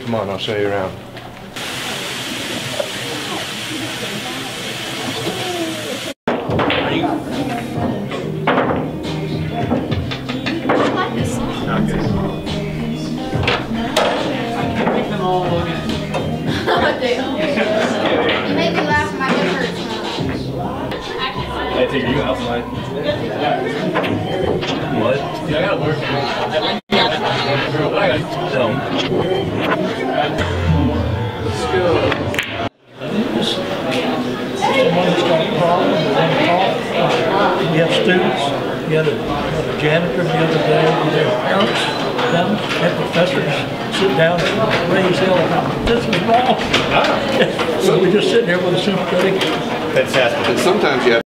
Come on, I'll show you around. You make me laugh, my head hurts. I take you outside. What? Yeah, I gotta work. Let's go. We have students. We had a janitor the other day. We had parents come, and professors sit down and raise hell about this is wrong. So we just sit there with a sympathetic. Fantastic. And sometimes you have